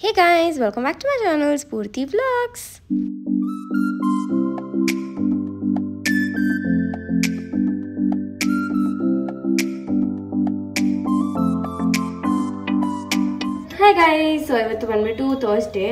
Hey guys, welcome back to my channel Spurti Vlogs. Hi guys, so ಇವತ್ತು ಬಂದ್ಬಿಟ್ಟು Thursday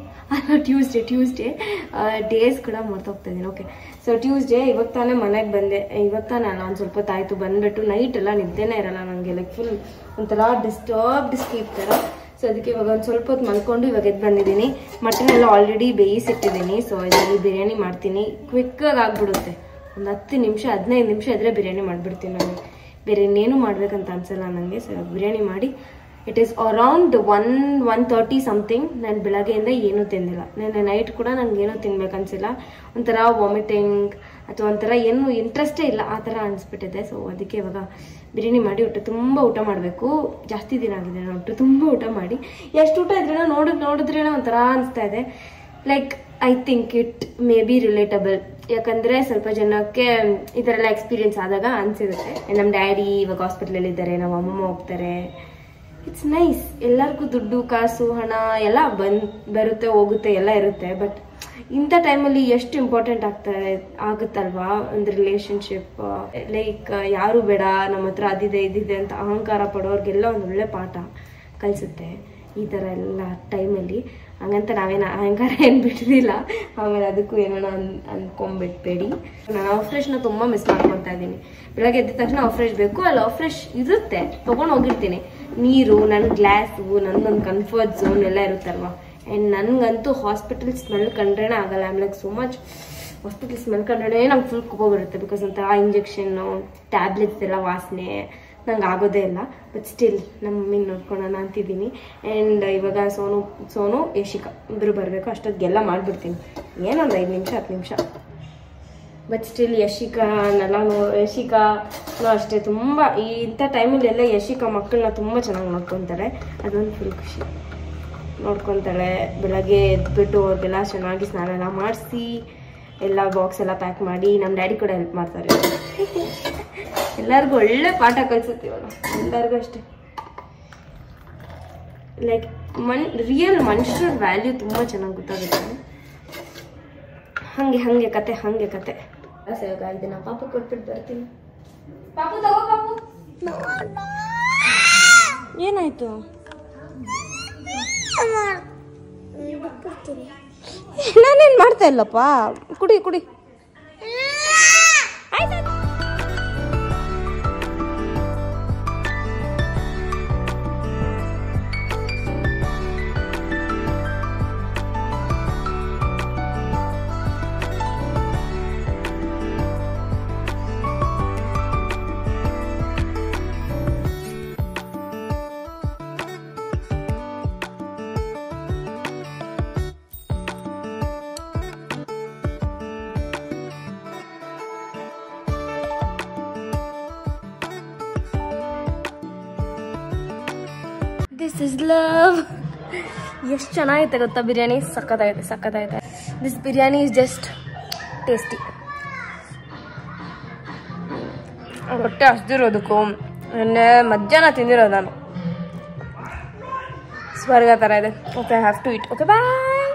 Tuesday days ಕೂಡ ಮರ್ತೋಗ್ತಾ ಇದೀನಿ. Okay, so Tuesday ಇವಾಗ ತಾನೇ ಮನೆಗೆ ಬಂದೆ. ಇವಾಗ ತಾನೇ ಅಲ್ಲ, ಒಂದು ಸ್ವಲ್ಪ ತಾಯ್ತು ಬಂದ್ಬಿಟ್ಟು ನೈಟ್ ಎಲ್ಲ ನಿದ್ದೆನೇ ಇರಲ್ಲ ನನಗೆ, ಲೈಕ್ ಫುಲ್ ಒಂಥರ ಡಿಸ್ಟರ್ಬ್ಡ್ ಸ್ಲೀಪ್ ಥರ. ಸೊ ಅದಕ್ಕೆ ಇವಾಗ ಒಂದು ಸ್ವಲ್ಪ ಹೊತ್ತು ಮಲ್ಕೊಂಡು ಇವಾಗ ಎದ್ದು ಬಂದಿದ್ದೀನಿ. ಮಟನ್ ಎಲ್ಲ ಆಲ್ರೆಡಿ ಬೇಯಿಸಿಟ್ಟಿದ್ದೀನಿ. ಸೊ ಇದರಲ್ಲಿ ಬಿರಿಯಾನಿ ಮಾಡ್ತೀನಿ. ಕ್ವಿಕ್ಕಾಗಿ ಆಗ್ಬಿಡುತ್ತೆ, ಒಂದು 10 ನಿಮಿಷ 15 ನಿಮಿಷ ಇದ್ರೆ ಬಿರಿಯಾನಿ ಮಾಡಿಬಿಡ್ತೀನಿ. ನನಗೆ ಬೇರೆ ಇನ್ನೇನು ಮಾಡ್ಬೇಕಂತ ಅನ್ಸಲ್ಲ ನನಗೆ. ಸೊ ಬಿರಿಯಾನಿ ಮಾಡಿ ಇಟ್ ಈಸ್ ಅರೌಂಡ್ 1:30 ಸಮಥಿಂಗ್. ನಾನು ಬೆಳಗ್ಗೆಯಿಂದ ಏನೂ ತಿಂದಿಲ್ಲ. ನೆನ್ನೆ ನೈಟ್ ಕೂಡ ನನಗೆ ಏನೂ ತಿನ್ಬೇಕನ್ಸಿಲ್ಲ. ಒಂಥರ ವಾಮಿಟಿಂಗ್ ಅಥವಾ ಒಂಥರ ಏನು ಇಂಟ್ರೆಸ್ಟೇ ಇಲ್ಲ, ಆ ಥರ ಅನಿಸ್ಬಿಟ್ಟಿದೆ. ಸೊ ಅದಕ್ಕೆ ಇವಾಗ ಬಿರಿಯಾನಿ ಮಾಡಿ ತುಂಬ ಊಟ ಮಾಡಬೇಕು. ಜಾಸ್ತಿ ದಿನ ಆಗಿದೆ ನಾನು ತುಂಬ ಊಟ ಮಾಡಿ. ಎಷ್ಟು ಊಟ ಇದ್ರೇನೋ ನೋಡಿದ್ರೇನೋ ಒಂಥರ ಅನಿಸ್ತಾ ಇದೆ. Like I think it may be relatable, ಯಾಕಂದರೆ ಸ್ವಲ್ಪ ಜನಕ್ಕೆ ಈ ಥರ ಎಲ್ಲ ಎಕ್ಸ್ಪೀರಿಯನ್ಸ್ ಆದಾಗ ಅನಿಸಿರುತ್ತೆ. ನಮ್ಮ ಡ್ಯಾಡಿ ಇವಾಗ ಹಾಸ್ಪಿಟ್ಲಲ್ಲಿ ಇದ್ದಾರೆ, ನಮ್ಮ ಅಮ್ಮಮ್ಮ ಹೋಗ್ತಾರೆ. It's nice. ಎಲ್ಲರಿಗೂ ದುಡ್ಡು ಕಾಸು ಹಣ ಎಲ್ಲ ಬರುತ್ತೆ ಹೋಗುತ್ತೆ ಎಲ್ಲ ಇರುತ್ತೆ. ಬಟ್ ಇಂಥ ಟೈಮಲ್ಲಿ ಎಷ್ಟು ಇಂಪಾರ್ಟೆಂಟ್ ಆಗುತ್ತಲ್ವಾ ಒಂದು ರಿಲೇಶನ್ಶಿಪ್. ಲೈಕ್ ಯಾರು ಬೇಡ ನಮ್ಮ ಹತ್ರ ಅದಿದೆ ಇದಿದೆ ಅಂತ ಅಹಂಕಾರ ಪಡೋರ್ಗೆಲ್ಲ ಒಂದು ಒಳ್ಳೆ ಪಾಠ ಕಲಿಸುತ್ತೆ ಈ ಥರ ಎಲ್ಲ ಟೈಮಲ್ಲಿ. ಹಂಗಂತ ನಾವೇನು ಅಹಂಕಾರ ಏನು ಬಿಟ್ಟಿಲ್ಲ. ಆಮೇಲೆ ಅದಕ್ಕೂ ಏನೋ ಅನ್ಕೊಂಬಿಟ್ಬೇಡಿ. ನಾನು ಆಫ್ರೆಶ್ನ ತುಂಬ ಮಿಸ್ ಮಾಡ್ಕೊತಾ ಇದ್ದೀನಿ. ಬೆಳಗ್ಗೆ ಎದ್ದ ತಕ್ಷಣ ಆಫ್ರೆಶ್ ಬೇಕು. ಅಲ್ಲಿ ಆಫ್ರೆಶ್ ಇರುತ್ತೆ, ತೊಗೊಂಡು ಹೋಗಿರ್ತೀನಿ. ನೀರು, ನನ್ನ ಗ್ಲಾಸು, ನನ್ನೊಂದು ಕಂಫರ್ಟ್ ಝೋನ್ ಎಲ್ಲ ಇರುತ್ತಲ್ವ. ಆ್ಯಂಡ್ ನನಗಂತೂ ಹಾಸ್ಪಿಟಲ್ ಸ್ಮೆಲ್ ಕಂಡ್ರೇನೆ ಆಗಲ್ಲ. I'm like so much hospital smell ಕಂಡ್ರೆ ನಂಗೆ ಫುಲ್ ಕೋಪ ಬರುತ್ತೆ. ಬಿಕಾಸ್ ಒಂಥರ ಇಂಜೆಕ್ಷನ್ನು ಟ್ಯಾಬ್ಲೆಟ್ಸ್ ಎಲ್ಲ ವಾಸನೆ ನಂಗೆ ಆಗೋದೇ ಇಲ್ಲ. ಬಟ್ ಸ್ಟಿಲ್ ನಮ್ಮ ಮಮ್ಮಿನ ನೋಡ್ಕೊಳ್ಳೋಣ ಅಂತಿದ್ದೀನಿ. ಆ್ಯಂಡ್ ಇವಾಗ ಸೋನು ಯಶಿಕಾ ಇಬ್ಬರು ಬರಬೇಕು. ಅಷ್ಟೊತ್ತಿಗೆಲ್ಲ ಮಾಡಿಬಿಡ್ತೀನಿ. ಏನೊಂದು 5 ನಿಮಿಷ 10 ನಿಮಿಷ. ಬಟ್ ಸ್ಟಿಲ್ ಯಶಿಕಾನೂ ಅಷ್ಟೇ ತುಂಬ ಇಂಥ ಟೈಮಲ್ಲಿ ಎಲ್ಲ ಯಶಿಕಾ ಮಕ್ಕಳನ್ನ ತುಂಬ ಚೆನ್ನಾಗಿ ನೋಡ್ಕೊತಾರೆ. ಅದೊಂದು ಫುಲ್ ಖುಷಿ. ನೋಡ್ಕೊತಾಳೆ. ಬೆಳಗ್ಗೆ ಎದ್ಬಿಟ್ಟು ಅವ್ರಿಗೆಲ್ಲ ಚೆನ್ನಾಗಿ ಸ್ನಾನ ಎಲ್ಲ ಮಾಡಿಸಿ ಎಲ್ಲ ಬಾಕ್ಸ್ ಎಲ್ಲ ಪ್ಯಾಕ್ ಮಾಡಿ. ನಮ್ಮ ಡ್ಯಾಡಿ ಕೂಡ ಹೆಲ್ಪ್ ಮಾಡ್ತಾರೆ. ಎಲ್ಲರಿಗೂ ಒಳ್ಳೆ ಪಾಠ ಕಲಿಸುತ್ತೀವಲ್ಲ, ಎಲ್ಲರಿಗೂ ಅಷ್ಟೇ. ಲೈಕ್ ರಿಯಲ್ ಮನುಷ್ಯರ ವ್ಯಾಲ್ಯೂ ತುಂಬ ಚೆನ್ನಾಗಿ ಗೊತ್ತಾಗುತ್ತೆ. ಹಂಗೆ ಕತೆ ಇದನ್ನ ಪಾಪು ಕೊಟ್ಬಿಟ್ಟು ಬರ್ತೀನಿ. ಪಾಪು ತಗೋ ಪಾಪು. ಏನಾಯ್ತು? ನಾನೇನು ಮಾಡ್ತಾ ಇಲ್ಲಪ್ಪ. ಕುಡಿ ಆಯ್ತಾ? This is love. ಎಷ್ಟು ಚೆನ್ನಾಗಿದೆ ಗೊತ್ತಾ ಬಿರಿಯಾನಿ. ಸಕ್ಕತ್ತಾಗಿದೆ. This biryani is just tasty. ಹೊಟ್ಟೆ ಹಸ್ದಿರೋದಕ್ಕೂ ನೆನ್ನೆ ಮಧ್ಯಾಹ್ನ ತಿಂದಿರೋದು ನಾನು. ಸ್ವರ್ಗ ಥರ ಇದೆ. Okay, I have to eat. Okay, bye.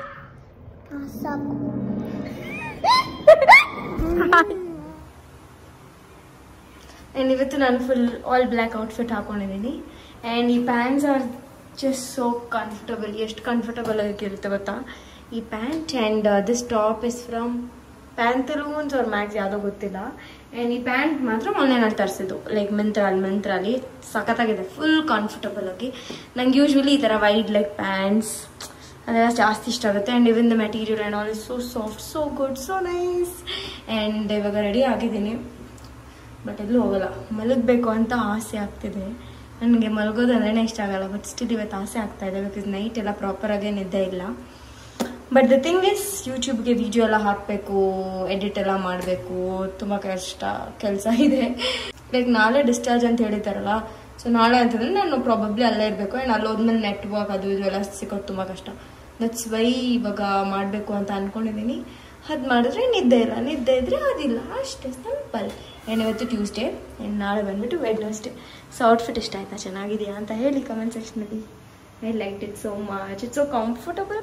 And ಇವತ್ತು ನಾನು ಫುಲ್ ಆಲ್ ಬ್ಲ್ಯಾಕ್ ಔಟ್ಫಿಟ್ ಹಾಕೊಂಡಿದ್ದೀನಿ. ಆ್ಯಂಡ್ ಈ pants are just so comfortable. ಎಷ್ಟು ಕಂಫರ್ಟಬಲ್ ಆಗಿರುತ್ತೆ ಗೊತ್ತಾ ಈ pant. And this top is from Pantaloons ಅವ್ರ ಮ್ಯಾಕ್ಸ್ ಯಾವುದೋ ಗೊತ್ತಿಲ್ಲ. ಆ್ಯಂಡ್ ಈ ಪ್ಯಾಂಟ್ ಮಾತ್ರ ಮೊನ್ನೆ ನಾನು ತರಿಸಿದ್ದು, ಲೈಕ್ ಮಿಂತ್ರಲ್ಲಿ ಸಖತ್ತಾಗಿದೆ. ಫುಲ್ ಕಂಫರ್ಟಬಲ್ ಆಗಿ. ನಂಗೆ ಯೂಶ್ವಲಿ ಈ ಥರ ವೈಡ್ ಲೆಗ್ ಪ್ಯಾಂಟ್ಸ್ ಅದೆಲ್ಲ ಜಾಸ್ತಿ ಇಷ್ಟ ಆಗುತ್ತೆ. And even the material and all is so soft, so good, so nice. And ಇವಾಗ ರೆಡಿ ಆಗಿದ್ದೀನಿ. ಬಟ್ ಎಲ್ಲೂ ಹೋಗಲ್ಲ. ಮಲಗಬೇಕು ಅಂತ ಆಸೆ ಆಗ್ತಿದೆ. ನನಗೆ ಮಲಗೋದು ಅಂದ್ರೇ ಇಷ್ಟ ಆಗಲ್ಲ. ಬಟ್ ಸ್ಟಿಲ್ ಇವತ್ತು ಆಸೆ ಆಗ್ತಾ ಇದೆ. ಬಿಕಾಸ್ ನೈಟ್ ಎಲ್ಲ ಪ್ರಾಪರಾಗಿ ನಿದ್ದೆ ಇಲ್ಲ. ಬಟ್ ದ ಥಿಂಗ್ ಇಸ್ ಯೂಟ್ಯೂಬ್ಗೆ ವಿಡಿಯೋ ಎಲ್ಲ ಹಾಕಬೇಕು, ಎಡಿಟ್ ಎಲ್ಲ ಮಾಡಬೇಕು. ತುಂಬ ಕೆಲಸ ಇದೆ. ಲೈಕ್ ನಾಳೆ ಡಿಸ್ಚಾರ್ಜ್ ಅಂತ ಹೇಳಿದ್ದಾರಲ್ಲ. ಸೊ ನಾಳೆ ಅಂತಂದರೆ ನಾನು ಪ್ರಾಬಬ್ಲಿ ಅಲ್ಲೇ ಇರಬೇಕು. ಆ್ಯಂಡ್ ಅಲ್ಲಿ ಹೋದ್ಮೇಲೆ ನೆಟ್ವರ್ಕ್ ಅದು ಇದು ಎಲ್ಲ ಸಿಗೋದು ತುಂಬ ಕಷ್ಟ. ದಟ್ಸ್ ವೈ ಇವಾಗ ಮಾಡಬೇಕು ಅಂತ ಅಂದ್ಕೊಂಡಿದ್ದೀನಿ. ಅದು ಮಾಡಿದ್ರೆ ನಿದ್ದೆ ಇದ್ದರೆ ಅದಿಲ್ಲ. ಅಷ್ಟೇ ಸಿಂಪಲ್. ಆ್ಯಂಡ್ ಇವತ್ತು ಟ್ಯೂಸ್ಡೇ ಆ್ಯಂಡ್ ನಾಳೆ ಬಂದುಬಿಟ್ಟು ವೆಡ್ನೆಸ್ಡೇ. ಸೊ ಔಟ್ಫಿಟ್ ಇಷ್ಟ ಆಯಿತಾ, ಚೆನ್ನಾಗಿದೆಯಾ ಅಂತ ಹೇಳಿ ಕಮೆಂಟ್ ಸೆಕ್ಷನಲ್ಲಿ. I liked it so much. It's so comfortable.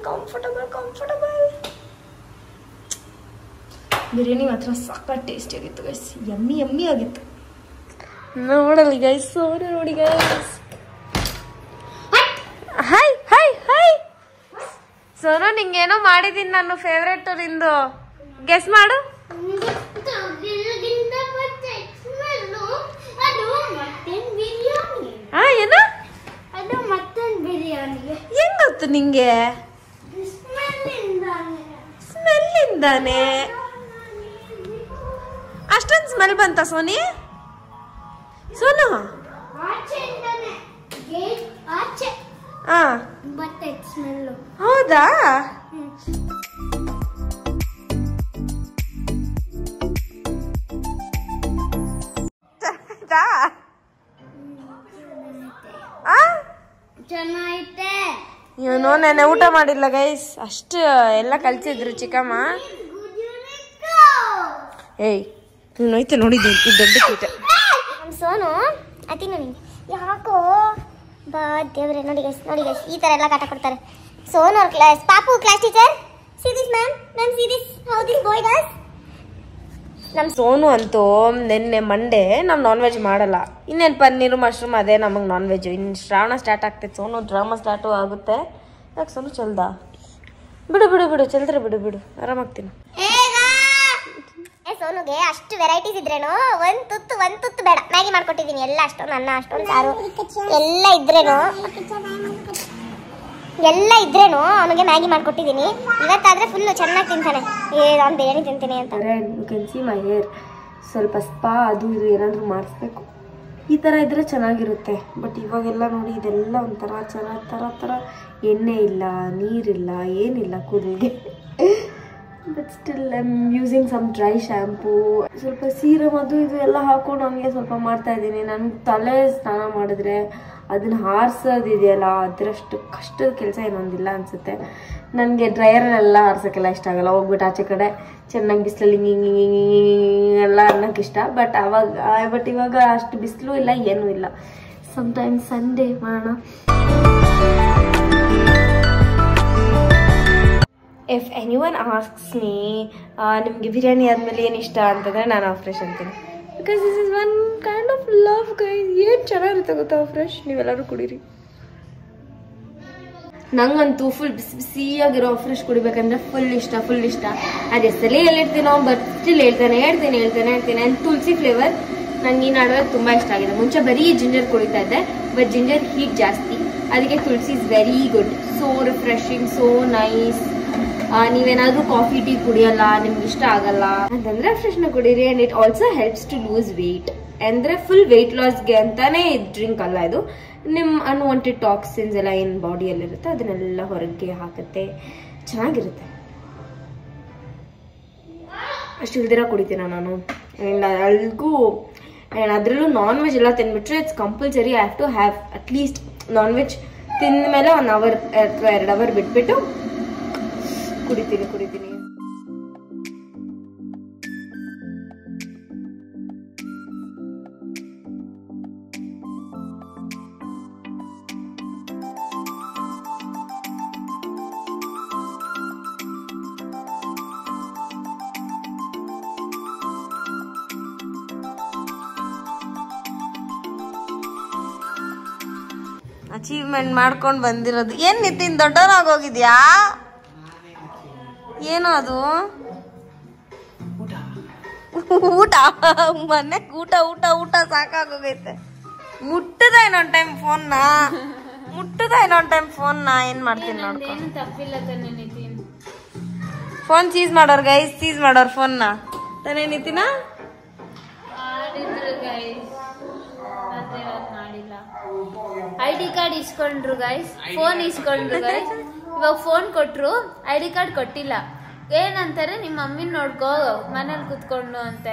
Biryani ಮಾತ್ರ ಸಖತ್ ಟೇಸ್ಟಿ ಆಗಿತ್ತು ಗೈಸ್. ಯಮ್ಮಿ ಆಗಿತ್ತು. ನೋಡಲಿ ಗೈಸ್, ಸೋನು ನೋಡಿ ಗೈಸ್. ಹಾಯ್ ಸೋನು, ನಿಂಗೇನೋ ಮಾಡಿದೀನಿ ನಾನು ಫೇವ್ರೇಟ್ ನಿಂದು. ಗೆಸ್ ಮಾಡು. ಏನು? ಹೆಂಗ್ ಗೊತ್ತು ನಿಂಗೆ? ಸ್ಮೆಲ್ಲಿಂದಾನೆ. ಅಷ್ಟೊಂದು ಸ್ಮೆಲ್ ಬಂತ ಸೋನಿ? ಸೋನು ಹೌದಾ? ಇವನು ನೆನೆ ಊಟ ಮಾಡಿಲ್ಲ ಗೈಸ್, ಅಷ್ಟು ಎಲ್ಲ ಕಲ್ಸಿದ್ರು ಚಿಕ್ಕಮ್ಮ. ಏಯ್ ನೋಯ್ತು ನೋಡಿದ್ದು ದೊಡ್ಡ ಕೀಟ. ಸೋನು ಅತಿ ನೋಡಿ ಯಾಕೋ ಬಾ ದೇವ್ರೆ. ನೋಡಿ ಗೈಸ್ ಈ ಥರ ಎಲ್ಲ ಕಾಟ ಕೊಡ್ತಾರೆ. ಸೋನು ಅವ್ರ ಕ್ಲಾಸ್ ಪಾಪು class teacher. See this ma'am see this how this boy does. ನಮ್ಮ ಸೋನು ಅಂತೂ ನಿನ್ನೆ ಮಂಡೇ ನಾವು ನಾನ್ ವೆಜ್ ಮಾಡಲ್ಲ. ಇನ್ನೇನು ಪನ್ನೀರು ಮಶ್ರೂಮ್ ಅದೇ ನಮಗೆ ನಾನ್ ವೆಜ್. ಇನ್ನು ಶ್ರಾವಣ ಸ್ಟಾರ್ಟ್ ಆಗ್ತೈತೆ, ಸೋನು ಡ್ರಾಮಾ ಸ್ಟಾರ್ಟು ಆಗುತ್ತೆ. ಯಾಕೆ ಸೋನು ಚಲ್ದ? ಬಿಡು ಚಲ್ದ್ರೆ ಬಿಡು ಆರಾಮಾಗ್ತೀನಿ. ಸೋನುಗೆ ಅಷ್ಟು ವೆರೈಟೀಸ್ ಇದ್ರೇನು ಒಂದ್ ತುತ್ತು ಬೇಡ. ಮ್ಯಾಗಿ ಮಾಡ್ಕೊಟ್ಟಿದ್ದೀನಿ ಎಲ್ಲ, ಅಷ್ಟೊಂದು ಅನ್ನ ಅಷ್ಟೊಂದು ಸಾರು ಎಲ್ಲ ಇದ್ರೇನು ಅವನಿಗೆ ಮ್ಯಾಗಿ ಮಾಡ್ಕೊಟ್ಟಿದ್ದೀನಿ. ಇವತ್ತಾದ್ರೆ ಫುಲ್ಲು ಚೆನ್ನಾಗಿ ತಿಂತಾನೆ. ನಾನು ಬಿರಿಯಾನಿ ತಿಂತೀನಿ ಅಂತ. You can see my hair. ಸ್ವಲ್ಪ ಸ್ಪಾ ಅದು ಇದು ಏನಾದರೂ ಮಾಡಿಸ್ಬೇಕು. ಈ ಥರ ಇದ್ರೆ ಚೆನ್ನಾಗಿರುತ್ತೆ. ಬಟ್ ಇವಾಗೆಲ್ಲ ನೋಡಿ ಇದೆಲ್ಲ ಒಂಥರ ಥರ ಎಣ್ಣೆ ಇಲ್ಲ, ನೀರಿಲ್ಲ, ಏನಿಲ್ಲ ಕೂದಲಿಗೆ. But still I am using some dry shampoo, ಸ್ವಲ್ಪ ಸೀರಮ್ ಅದು ಇದು ಎಲ್ಲ ಹಾಕೊಂಡು ಹಂಗೆ ಸ್ವಲ್ಪ ಮಾಡ್ತಾ ಇದ್ದೀನಿ. ನನಗೆ ತಲೆ ಸ್ನಾನ ಮಾಡಿದ್ರೆ ಅದನ್ನ ಹಾರಿಸೋದಿದೆಯಲ್ಲ, ಅದರಷ್ಟು ಕಷ್ಟದ ಕೆಲಸ ಏನೊಂದಿಲ್ಲ ಅನಿಸುತ್ತೆ. ನನಗೆ ಡ್ರೈಯರಲ್ಲೆಲ್ಲ ಹಾರ್ಸೋಕ್ಕೆಲ್ಲ ಇಷ್ಟ ಆಗಲ್ಲ. ಹೋಗ್ಬಿಟ್ಟು ಆಚೆ ಕಡೆ ಚೆನ್ನಾಗಿ ಬಿಸಿಲಲ್ಲಿ ಎಲ್ಲ ಅನ್ನೋಕ್ಕೆ ಇಷ್ಟ. ಬಟ್ ಇವಾಗ ಅಷ್ಟು ಬಿಸಿಲು ಇಲ್ಲ, ಏನೂ ಇಲ್ಲ. ಸಮ್ಟೈಮ್ಸ್ ಸಂಡೇ ಮಾಡೋಣ. ಇಫ್ ಎನಿವನ್ ಆಸ್ಕ್ಸ್ ಮೀ ನಿಮಗೆ ಬಿರಿಯಾನಿ ಆದಮೇಲೆ ಏನು ಇಷ್ಟ ಅಂತಂದರೆ ನಾನು ಫ್ರೆಶ್ ಅಂತೀನಿ. Because this is one kind of love guys. ಏನು ಚೆನ್ನಾಗಿರುತ್ತೆ ಗೊತ್ತಾ ಫ್ರೆಶ್, ನೀವೆಲ್ಲರೂ ಕುಡೀರಿ. ನಂಗಂತೂ ಫುಲ್ ಬಿಸಿಯಾಗಿರೋ ಫ್ರೆಶ್ ಕುಡಿಬೇಕಂದ್ರೆ ಫುಲ್ ಇಷ್ಟ. ಅದು ಎಷ್ಟಲ್ಲಿ ಹೇಳಿರ್ತೀನೋ, ಬಟ್ ಸ್ಟಿಲ್ ಹೇಳ್ತೇನೆ. ಆ್ಯಂಡ್ ತುಳಸಿ ಫ್ಲೇವರ್ ನನಗೆ ಈ ನಡುವೆ ತುಂಬ ಇಷ್ಟ ಆಗಿದೆ. ಮುಂಚೆ ಬರೀ ಜಿಂಜರ್ ಕುಡಿತಾ ಇದ್ದೆ, ಬಟ್ ಜಿಂಜರ್ ಹೀಟ್ ಜಾಸ್ತಿ, ಅದಕ್ಕೆ tulsi is very good. So refreshing, so nice. ನೀವೇನಾದ್ರೂ ಕಾಫಿ ಟೀ ಕುಡಿಯಲ್ಲ, ನಿಮ್ಗೆ ಇಷ್ಟ ಆಗಲ್ಲ ಅಂತಂದ್ರೆ ಫ್ರೆಶ್ನ ಕುಡೀರಿ. And it also helps to lose weight. ಅಂದ್ರೆ ಫುಲ್ ವೆಯ್ಟ್ ಲಾಸ್ಗೆ ಅಂತಾನೆ ಡ್ರಿಂಕ್ ಅಲ್ಲ ಇದು. ನಿಮ್ಮ ಅನ್ವಾಂಟೆಡ್ ಟಾಕ್ಸಿನ್ಸ್ ಎಲ್ಲ ಏನು ಬಾಡಿಯಲ್ಲಿರುತ್ತೆ ಅದನ್ನೆಲ್ಲ ಹೊರಗೆ ಹಾಕುತ್ತೆ, ಚೆನ್ನಾಗಿರುತ್ತೆ. ಅಷ್ಟು ಇಲ್ದಿರ ಕುಡಿತೀನ ನಾನು. ಆ್ಯಂಡ್ ಆ್ಯಂಡ್ ಅದರಲ್ಲೂ ನಾನ್ ವೆಜ್ ಎಲ್ಲ ತಿಂದ್ಬಿಟ್ರೆ it's compulsory. I have to have at least non veg ತಿಂದ ಮೇಲೆ 1 ಅವರ್ ಅಥವಾ 2 ಅವರ್ ಬಿಟ್ಬಿಟ್ಟು ಕುಡಿತೀನಿ. ಅಚೀವ್ಮೆಂಟ್ ಮಾಡ್ಕೊಂಡು ಬಂದಿರೋದು. ಏನ್ ನಿತಿನ್ ದೊಡ್ಡವನಾಗೋಗಿದ್ಯಾ? ಏನೋ ಅದು ಊಟ ಮನೆ ಊಟ ಸಾಕಾಗೋಗೈತೆ. ಮುಟ್ಟದ ಇನ್ನೊಂದ್ ಟೈಮ್ ಫೋನ್ನ ಏನ್ ಮಾಡ್ತೀನಿ ನೋಡ್ಕೊ. ಫೋನ್ ಸೀಸ್ ಮಾಡೋರ್ ಗೈಸ್, ಸೀಸ್ ಮಾಡೋರ್ ಫೋನ್ನ ತಾನೇ ನಿತಿನ. ಐಡಿ ಕಾರ್ಡ್ ಇಸ್ಕೊಂಡ್ರು ಗೈಸ್, ಫೋನ್ ಇಸ್ಕೊಂಡ್ರು ಗೈಸ್. ಇವಾಗ ಫೋನ್ ಕೊಟ್ರು, ಐಡಿ ಕಾರ್ಡ್ ಕೊಟ್ಟಿಲ್ಲ. ಏನಂತಾರೆ, ನಿಮ್ಮ ಮಮ್ಮಿನ ನೋಡ್ಕೋ ಮನೇಲಿ ಕುತ್ಕೊಂಡು ಅಂತೆ.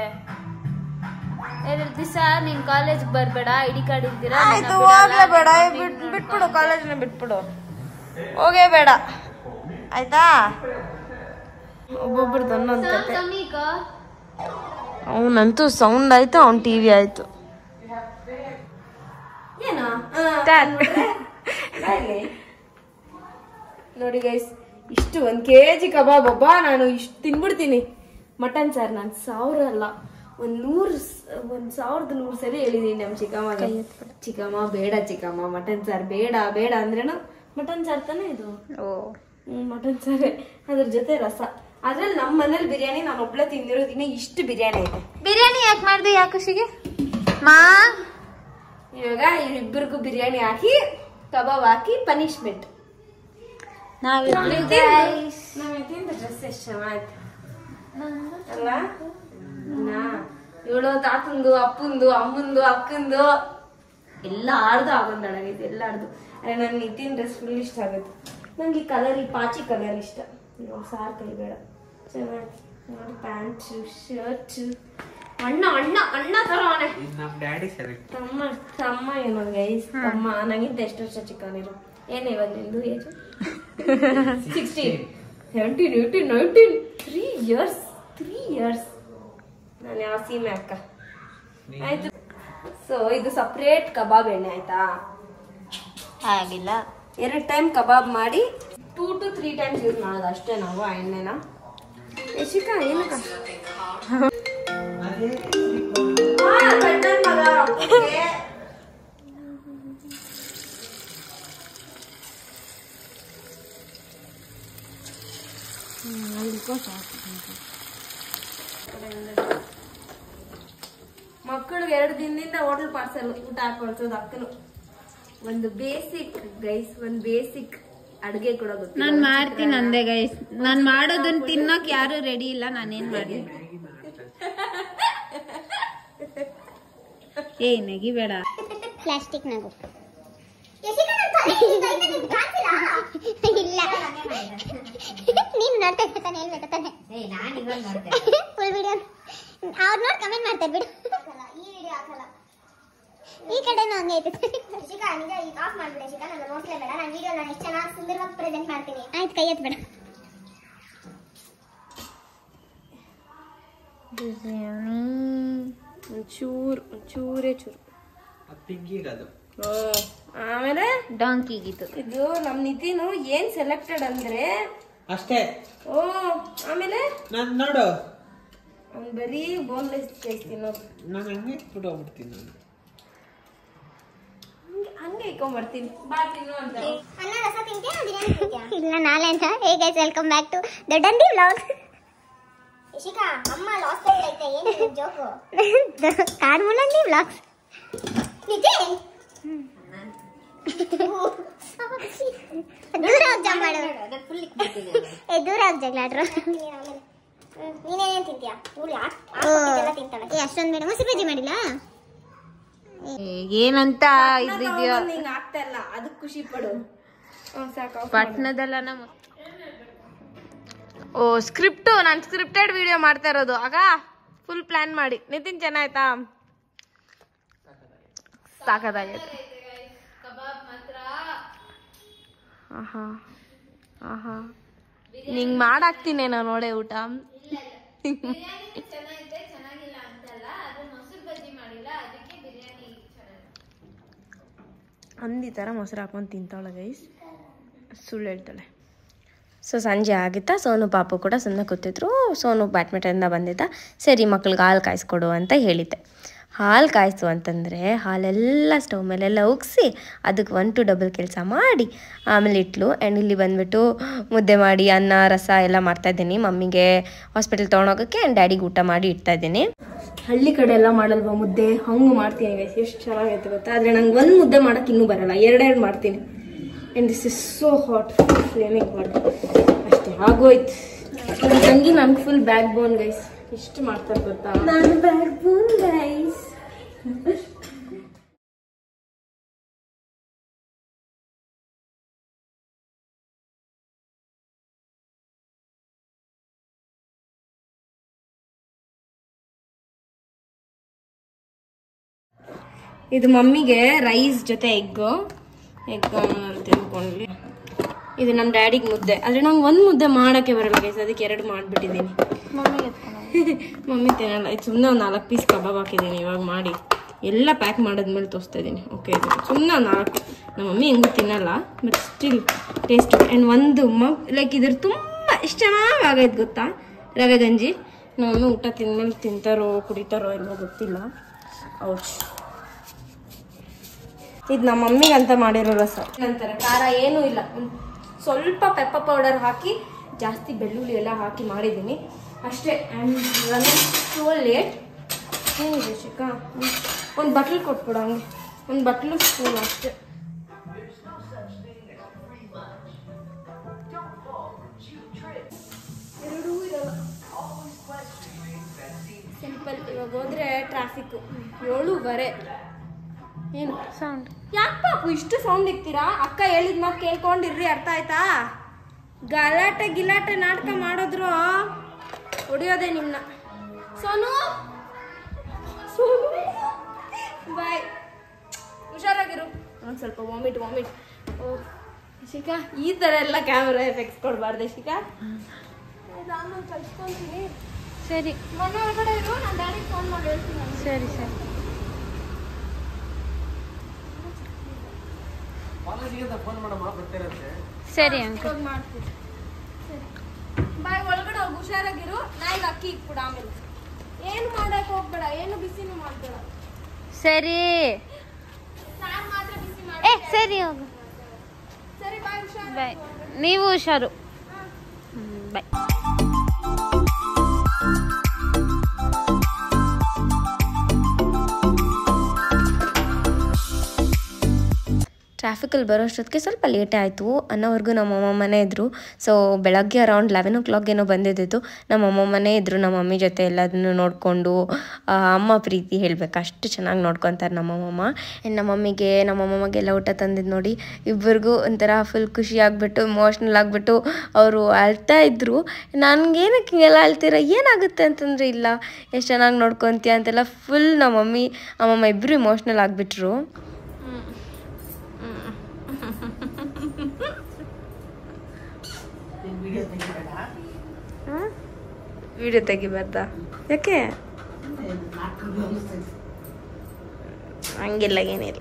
2 ದಿವಸ ನೀನ್ ಕಾಲೇಜ್ ಬರ್ಬೇಡ, ಐಡಿ ಕಾರ್ಡ್ ಇಲ್ದಿರಾ ಬೇಡ, ಬಿಟ್ಬಿಡು, ಕಾಲೇಜ್ನ ಬಿಟ್ಬಿಡು, ಹೋಗೇ ಬೇಡ ಆಯ್ತಾ. ಒಬ್ಬೊಬ್ರದ್ದು ಒಂದೊಂದು ಕತೆ. ಅವನಂತೂ ಸೌಂಡ್ ಆಯ್ತು, ಅವ್ನ ಟಿವಿ ಆಯ್ತು. ನೋಡಿ ಗೈಸ್, ಇಷ್ಟು 1 kg ಕಬಾಬ್ ಒಬ್ಬ ನಾನು ಇಷ್ಟು ತಿನ್ಬಿಡ್ತೀನಿ. ಮಟನ್ ಸಾರ್ ನಾನು 1000 ಅಲ್ಲ 1100 ಸರಿ ಹೇಳಿದೀನಿ ನಮ್ಮ ಚಿಕ್ಕಮ್ಮಗೆ. ಚಿಕ್ಕಮ್ಮ ಬೇಡ ಚಿಕ್ಕಮ್ಮ ಮಟನ್ ಸಾರ್ ಬೇಡ ಬೇಡ ಅಂದ್ರೇನು ಮಟನ್ ಸಾರ್ ತಾನೇ ಇದು. ಮಟನ್ ಸಾರೇ, ಅದ್ರ ಜೊತೆ ರಸ. ಅದ್ರಲ್ಲಿ ನಮ್ಮ ಮನೇಲಿ ಬಿರಿಯಾನಿ ನಾನು ಒಬ್ಳೆ ತಿಂದಿರೋದು. ಇನ್ನು ಇಷ್ಟು ಬಿರಿಯಾನಿ ಐತೆ. ಬಿರಿಯಾನಿ ಯಾಕೆ ಮಾಡ್ದೆ? ಯಾಕೆ ಖುಷಿಗೆ ಮಾ? ಇವಾಗ ಇಬ್ಬರಿಗೂ ಬಿರಿಯಾನಿ ಹಾಕಿ ಕಬಾಬ್ ಹಾಕಿ ಪನಿಷ್ಮೆಂಟ್. ನಾವಿಬ್ರು ಡ್ರೆಸ್ ಎಷ್ಟು ಚೆನ್ನಾಯ್ತು ಅಲ್ಲ. ಇವಳು ತಾತಂದು ಅಪ್ಪಂದು ಅಮ್ಮಂದು ಅಕ್ಕಂದು ಎಲ್ಲ ಆಡ್ದು ಆಗೊಂಡಾಗಿದೆ, ಎಲ್ಲ ಆಡ್ದು. ನನ್ನ ನಿತಿನ್ ಡ್ರೆಸ್ ಫುಲ್ ಇಷ್ಟ ಆಗುತ್ತೆ ನಂಗೆ. ಈ ಕಲರ್, ಈ ಪಾಚಿ ಕಲರ್ ಇಷ್ಟ. ಸಾರ್ ಕೈ ಬೇಡ, ಚೆನ್ನಾಗಿ ನೋಡಿ. ಪ್ಯಾಂಟ್ ಶರ್ಟ್ ಅಣ್ಣ ಅಣ್ಣ ಅಣ್ಣ ತರ ಅವನೇ. ತಮ್ಮ ಏನೋ ಗೈಸ್, ತಮ್ಮ ನಂಗಿಂತ ಎಷ್ಟು ವರ್ಷ ಚಿಕ್ಕವನಿರು. ಏನೇ ಇವಾಗ ನಿಂದು ಏಜ್? 16, 17, 18, 19, 3 years. ನಾನು ಯಾವ ಸೀಮೆ ಅಕ್ಕ. ಆಯ್ತು. ಸೊ ಇದು ಸಪ್ರೇಟ್ ಕಬಾಬ್ ಎಣ್ಣೆ ಆಯ್ತಾ? ಆಗಿಲ್ಲ. 2 ಟೈಮ್ ಕಬಾಬ್ ಮಾಡಿ 2 to 3 times ಯೂಸ್ ಮಾಡೋದು ಅಷ್ಟೇ ನಾವು ಆ ಎಣ್ಣೆನ. ಯಶಿಕಾ ಏನಕ್ಕ ಮಕ್ಕಳಿಗೆ 2 ದಿನದಿಂದ ಹೋಟೆಲ್ ಪಾರ್ಸಲ್ ಊಟ ಹಾಕೊಳ್ಸೋದು ಅಕ್ಕನು. ಒಂದು ಬೇಸಿಕ್ ಗೈಸ್, ಒಂದು ಬೇಸಿಕ್ ಅಡ್ಗೆ ಕೂಡ ಗೊತ್ತಿಲ್ಲ. ನಾನ್ ಮಾಡ್ತೀನಿ ಅಂದೆ ಗೈಸ್. ನಾನ್ ಮಾಡೋದನ್ನ ತಿನ್ನೋಕ್ ಯಾರು ರೆಡಿ ಇಲ್ಲ. ನಾನೇನ್ ಮಾಡಿ ಏ ನಗಿ ಬೇಡ. ಪ್ಲಾಸ್ಟಿಕ್ ನಗು ನೀನ್ ನೋಡ್ತಾ ಇರ್ತಾನೆ ಹೇಳ್ಬೇಕು ತಾನೆ. ಫುಲ್ ವಿಡಿಯೋ ಅವ್ರು ನೋಡಿ ಕಮೆಂಟ್ ಮಾಡ್ತಾರೆ ಬಿಡು. ಈ ವಿಡಿಯೋ ಹಾಕಲ್ಲ, ಈ ಕಡೆನೂ ಹಂಗೆ ಐತೆ. ಶಿಖಾ ನಿಜ ಈಗ ಆಫ್ ಮಾಡ್ಬಿಡೆ. ಶಿಖಾ ನನ್ನ ನೋಡ್ಲೇ ಬೇಡ. ನಾನು ವಿಡಿಯೋ ನಾನು ಎಷ್ಟು ಚೆನ್ನಾಗಿ ಸುಂದರವಾಗಿ ಪ್ರೆಸೆಂಟ್ ಮಾಡ್ತೀನಿ. ಆಯ್ತು, ಕೈ ಎತ್ಬೇಡ. ಬಿರಿಯಾನಿ ಚೂರೇ ಚೂರು. ಆಮೇಲೆ ಡಾಂಕಿಗಿತ್ತು. ಇದು ನಮ್ ನಿತಿನು ಏನ್ ಸೆಲೆಕ್ಟೆಡ್ ಅಂದ್ರೆ ಅಷ್ಟೇ. ಓ ಆಮೇಲೆ ನಾನು ನೋಡು ಅವ್ನು ಬರೀ ಬೋನ್ಲೆಸ್ ತಿನ್ನೋದು. ನಾನು ಹಂಗೆ ಬಿಟ್ಟೋಗ್ಬಿಡ್ತೀನಿ. ನಾನು ಹಂಗೆ ಇಟ್ಕೊಂಡ್ಬರ್ತೀನಿ. ಬಾ ತಿನ್ನು ಅಂತ. ಅನ್ನ ರಸ ತಿಂತೀಯಾ ಬಿರಿಯಾನಿ ತಿಂತೀಯಾ? ಇಲ್ಲ ನಾಳೆ ಅಂತ. Hey guys, welcome back to ದೊಡ್ಡಂದಿ ವ್ಲಾಗ್. ಶಿಖಾ ಅಮ್ಮ ಲಾಸ್ ಐತೆ. ಏನು ಜೋಕು? Car ಮುಳ್ಳಂದಿ vlogs. ನಿಜ ದೂರ ಹೋಗಿ ಜಂಪ್ ಮಾಡು. ದೂರ ಹೋಗಿ ಜಗಳಾಡ್ರು. ನೀನೇನೇನು ತಿಂತೀಯಾ? ಅಷ್ಟೊಂದು ಬೇಡ. ಮೊಸರು ಬಜ್ಜಿ ಮಾಡಿಲ್ಲ ಏನಂತ ಇದ್ದಿದ್ಯೋ ಹಿಂಗ ಆಗ್ತಾ ಇಲ್ಲ, ಅದಕ್ಕೆ ಖುಷಿ ಪಡು. ಪಟ್ನದಲ್ಲ ನಮ್ಮ. ಓ ಸ್ಕ್ರಿಪ್ಟು, ನಾನು ಸ್ಕ್ರಿಪ್ಟೆಡ್ ವಿಡಿಯೋ ಮಾಡ್ತಾ ಇರೋದು. ಆಗ ಫುಲ್ ಪ್ಲಾನ್ ಮಾಡಿ. ನಿತಿನ್ ಚೆನ್ನಾಯ್ತಾ? ಸಾಕಾಗೈತೆ. ಆಹಾ ಆಹಾ, ನಿಂಗೆ ಮಾಡಾಕ್ತೀನಿ ನಾನು ನೋಡೆ ಊಟ. ಅಂದಿ ಥರ ಮೊಸರು ಹಾಕೊಂಡು ತಿಂತಾಳೆ ಗೈಸ್, ಸುಳ್ಳು ಹೇಳ್ತಾಳೆ. ಸೊ ಸಂಜೆ ಆಗಿತ್ತಾ, ಸೋನು ಪಾಪು ಕೂಡ ಸುಮ್ಮನೆ ಕೂತಿದ್ರು. ಸೋನು ಬ್ಯಾಡ್ಮಿಂಟನಿಂದ ಬಂದಿದ್ದ. ಸರಿ ಮಕ್ಳಿಗೆ ಹಾಲು ಕಾಯಿಸ್ಕೊಡು ಅಂತ ಹೇಳಿದ್ದೆ. ಹಾಲು ಕಾಯಿಸು ಅಂತಂದರೆ ಹಾಲೆಲ್ಲ ಸ್ಟವ್ ಮೇಲೆಲ್ಲ ಉಗಿಸಿ ಅದಕ್ಕೆ 1 to ಡಬಲ್ ಕೆಲಸ ಮಾಡಿ ಆಮೇಲೆ ಇಟ್ಲು. ಆ್ಯಂಡ್ ಇಲ್ಲಿ ಬಂದುಬಿಟ್ಟು ಮುದ್ದೆ ಮಾಡಿ ಅನ್ನ ರಸ ಎಲ್ಲ ಮಾಡ್ತಾಯಿದ್ದೀನಿ. ಮಮ್ಮಿಗೆ ಹಾಸ್ಪಿಟಲ್ ತೊಗೊಂಡೋಗೋಕ್ಕೆ ಆ್ಯಂಡ್ ಡ್ಯಾಡಿಗೆ ಊಟ ಮಾಡಿ ಇಡ್ತಾಯಿದ್ದೀನಿ. ಹಳ್ಳಿ ಕಡೆ ಎಲ್ಲ ಮಾಡಲ್ವ ಮುದ್ದೆ, ಹಂಗೆ ಮಾಡ್ತೀನಿ ಗೈಸ್. ಎಷ್ಟು ಚೆನ್ನಾಗೈತೆ ಗೊತ್ತಾ. ಆದರೆ ನಂಗೆ 1 ಮುದ್ದೆ ಮಾಡೋಕ್ಕೆ ಇನ್ನೂ ಬರೋಲ್ಲ, 2 ಮಾಡ್ತೀನಿ. And this is so hot, flaming hot. ಅಷ್ಟೇ ಆಗೋಯ್ತು. ನನ್ನ ತಂಗಿ ನಂಗೆ ಫುಲ್ ಬ್ಯಾಕ್ ಬೋನ್ ಗೈಸ್. ಇಷ್ಟು ಮಾಡ್ತಾರೆ ಗೊತ್ತಾ, ನಾನು ಬ್ಯಾಕ್ ಬೋನ್ ಗೈಸ್. ಇದು ಮಮ್ಮಿಗೆ ರೈಸ್ ಜೊತೆ ಎಗ್ ತಿನ್ಕೊಂಡ್ಲಿ. ಇದು ನಮ್ಮ ಡ್ಯಾಡಿಗೆ ಮುದ್ದೆ. ಆದರೆ ನಂಗೆ 1 ಮುದ್ದೆ ಮಾಡೋಕ್ಕೆ ಬರಲ್ಲ ಗೈಸ್, ಅದಕ್ಕೆ 2 ಮಾಡಿಬಿಟ್ಟಿದ್ದೀನಿ. ಮಮ್ಮಿ ತಿನ್ನಲ್ಲ. ಇದು ಸುಮ್ಮನೆ ಒಂದು 4 ಪೀಸ್ ಕಬಾಬ್ ಹಾಕಿದ್ದೀನಿ ಇವಾಗ ಮಾಡಿ. ಎಲ್ಲ ಪ್ಯಾಕ್ ಮಾಡಿದ್ಮೇಲೆ ತೋರಿಸ್ತಾ ಇದ್ದೀನಿ. ಓಕೆ, ಇದು ಸುಮ್ಮನೆ 4 ನಮ್ಮ ಮಮ್ಮಿ ಹೆಂಗೂ ತಿನ್ನಲ್ಲ, ಬಟ್ ಸ್ಟಿಲ್ ಟೇಸ್ಟ್. ಆ್ಯಂಡ್ ಒಂದು ಲೈಕ್ ಇದ್ರ ತುಂಬ ಎಷ್ಟು ಚೆನ್ನಾಗಿ ಆಗೈತೆ ಗೊತ್ತಾ ರವೆ ಗಂಜಿ. ನಮ್ಮ ಮಮ್ಮಿ ಊಟ ತಿಂದ್ಮೇಲೆ ತಿಂತಾರೋ ಕುಡಿತಾರೋ ಎಲ್ಲೋ ಗೊತ್ತಿಲ್ಲ. ಔಚ್. ಇದು ನಮ್ಮ ಮಮ್ಮಿಗಂತ ಮಾಡಿರೋ ರಸ. ನಂತರ ಖಾರ ಏನೂ ಇಲ್ಲ, ಸ್ವಲ್ಪ ಪೆಪ್ಪರ್ ಪೌಡರ್ ಹಾಕಿ ಜಾಸ್ತಿ ಬೆಳ್ಳುಳ್ಳಿ ಎಲ್ಲ ಹಾಕಿ ಮಾಡಿದ್ದೀನಿ ಅಷ್ಟೇ. And running so late. ಏನಿದೆ ಶಿಕಾ, ಒಂದು ಬಟ್ಲು ಕೊಟ್ಬಿಡು ಹಂಗೆ, ಒಂದು ಬಟ್ಲು ಸ್ಪೂನ್ ಅಷ್ಟೇ. ಎರಡೂ ಇರಲ್ಲ, ಸಿಂಪಲ್. ಇವಾಗ ಹೋದ್ರೆ ಟ್ರಾಫಿಕ್ಕು 7:15. ಏನು ಸೌಂಡ್ ಯಾಕೆ ಪಾಪು ಇಷ್ಟು ಸೌಂಡ್ ಇಕ್ತೀರಾ? ಅಕ್ಕ ಹೇಳಿದ ಮಾತು ಕೇಳ್ಕೊಂಡಿರ್ರಿ, ಅರ್ಥ ಆಯ್ತಾ? ಗಲಾಟೆ ಗಿಲಾಟೆ ನಾಟಕ ಮಾಡಿದ್ರು ಹೊಡಿಯೋದೆ ನಿಮ್ಮನ್ನ. ಸೋನು ಬಾಯ್, ಹುಷಾರಾಗಿರು. ಒಂದು ಸ್ವಲ್ಪ ವಾಮಿಟ್. ಓ ಶಿಖಾ, ಈ ಥರ ಎಲ್ಲ ಕ್ಯಾಮ್ರಾ ಎಫೆಕ್ಟ್ಸ್ ಕೊಡಬಾರ್ದೆ ಶಿಖಾ. ನಾನು ಕಲ್ಸ್ಕೊತೀನಿ. ಸರಿ, ಮನೆ ಒಳಗಡೆ ಇರು, ನಾನು ಡ್ಯಾಡಿಗೆ ಫೋನ್ ಮಾಡಿ ಹೇಳ್ತೀನಿ. ಸರಿ. ಸರಿ ಅಂಕಲ್, ಮಾಡ್ತೀನಿ. ಸರಿ ಬಾಯ್, ಒಳಗಡೆ ಹೋಗಿ ಹುಷಾರಾಗಿರು. ನಾ ಈಗ ಅಕ್ಕಿ ಇಕ್ಬಿಡ, ಆಮೇಲೆ ಏನು ಮಾಡಕ್ ಹೋಗ್ಬೇಡ, ಏನು ಬಿಸಿನೂ ಮಾಡ್ಬೇಡ. ಸರಿ. ಸಾರು ಮಾತ್ರ ಬಿಸಿ ಮಾಡಿ. ಸರಿ ಹೋಗು. ಸರಿ ಬಾಯ್, ಹುಷಾರು. ಬಾಯ್. ನೀವು ಹುಷಾರು. ಬಾಯ್. ಟ್ರಾಫಿಕಲ್ಲಿ ಬರೋಷ್ಟೊತ್ತಿಗೆ ಸ್ವಲ್ಪ ಲೇಟೇ ಆಯಿತು ಅನ್ನೋವರೆಗೂ ನಮ್ಮಮ್ಮ ಮನೆ ಇದ್ದರು. ಸೊ ಬೆಳಗ್ಗೆ ಅರೌಂಡ್ 11 o'clock ಏನೋ ಬಂದಿದ್ದಿತ್ತು. ನಮ್ಮಮ್ಮ ಮನೆ ಇದ್ದರು, ನಮ್ಮ ಮಮ್ಮಿ ಜೊತೆ ಎಲ್ಲದನ್ನು ನೋಡಿಕೊಂಡು. ಅಮ್ಮ ಪ್ರೀತಿ ಹೇಳಬೇಕು, ಅಷ್ಟು ಚೆನ್ನಾಗಿ ನೋಡ್ಕೊತಾರೆ ನಮ್ಮಮ್ಮ. ಆ್ಯಂಡ್ ನಮ್ಮಮ್ಮಗೆ ಎಲ್ಲ ಊಟ ತಂದಿದ್ದು ನೋಡಿ ಇಬ್ಬರಿಗೂ ಒಂಥರ ಫುಲ್ ಖುಷಿ ಆಗಿಬಿಟ್ಟು, ಇಮೋಷ್ನಲ್ ಆಗಿಬಿಟ್ಟು ಅವರು ಅಳ್ತಾ ಇದ್ದರು. ನನಗೇನಕ್ಕೆ ಹಿಂಗೆಲ್ಲ ಅಳ್ತೀರ, ಏನಾಗುತ್ತೆ ಅಂತಂದರೆ ಇಲ್ಲ ಎಷ್ಟು ಚೆನ್ನಾಗಿ ನೋಡ್ಕೊತೀಯ ಅಂತೆಲ್ಲ ಫುಲ್ ನಮ್ಮ ಮಮ್ಮಿ ಅಮ್ಮಮ್ಮ ಇಬ್ಬರು ಇಮೋಷ್ನಲ್ ಆಗಿಬಿಟ್ರು. ವಿಡಿಯೋ ತೆಗಿಬಾರ್ದಾ? ಯಾಕೆ? ಹಂಗಿಲ್ಲ, ಏನಿಲ್ಲ.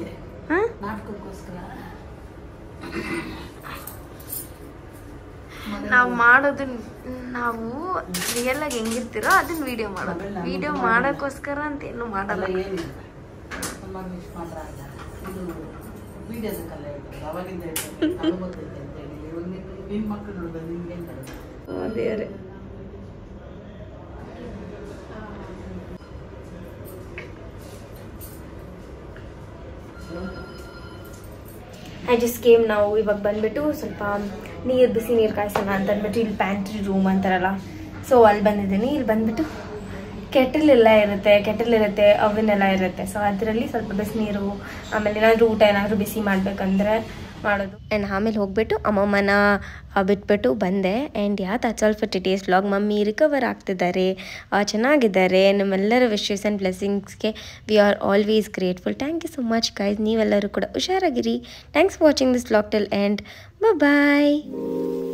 ನಾವು ಮಾಡೋದು, ನಾವು ರಿಯಲ್ ಆಗಿ ಹೆಂಗಿರ್ತಿರೋ ಅದನ್ನ ವಿಡಿಯೋ ಮಾಡೋದು. ವಿಡಿಯೋ ಮಾಡೋಕ್ಕೋಸ್ಕರ ಅಂತ ಏನು ಮಾಡಲ್ಲ. ದೇವ್ರೆ, ಐ ಜಸ್ಟ್ ಕೇಮ್. ನಾವು ಇವಾಗ ಬಂದ್ಬಿಟ್ಟು ಸ್ವಲ್ಪ ಬಿಸಿ ನೀರು ಕಾಯಿಸೋಣ ಅಂತ ಅಂದ್ಬಿಟ್ಟು ಇಲ್ಲಿ ಪ್ಯಾಂಟ್ರಿ ರೂಮ್ ಅಂತಾರಲ್ಲ, ಸೊ ಅಲ್ಲಿ ಬಂದಿದ್ದೀನಿ. ಇಲ್ಲಿ ಬಂದ್ಬಿಟ್ಟು ಕೆಟಲ್ ಇರುತ್ತೆ, ಅವನ್ ಎಲ್ಲ ಇರುತ್ತೆ. ಸೊ ಅದರಲ್ಲಿ ಸ್ವಲ್ಪ ಬಿಸಿನೀರು, ಆಮೇಲೆ ಏನಾದರೂ ಊಟ ಏನಾದರೂ ಬಿಸಿ ಮಾಡಬೇಕಂದ್ರೆ ಮಾಡೋದು. ಆ್ಯಂಡ್ ಆಮೇಲೆ ಹೋಗ್ಬಿಟ್ಟು ಅಮ್ಮಮ್ಮನ ಬಿಟ್ಬಿಟ್ಟು ಬಂದೆ. And that's all for today's vlog. Mummy recover ಆಗ್ತಿದ್ದಾರೆ, ಚೆನ್ನಾಗಿದ್ದಾರೆ. ನಿಮ್ಮೆಲ್ಲರ ವಿಶಸ್ ಆ್ಯಂಡ್ ಬ್ಲೆಸ್ಸಿಂಗ್ಸ್ಗೆ we are always grateful. Thank you so much guys. ನೀವೆಲ್ಲರೂ ಕೂಡ ಹುಷಾರಾಗಿರಿ. Thanks for watching this vlog till end. Bye.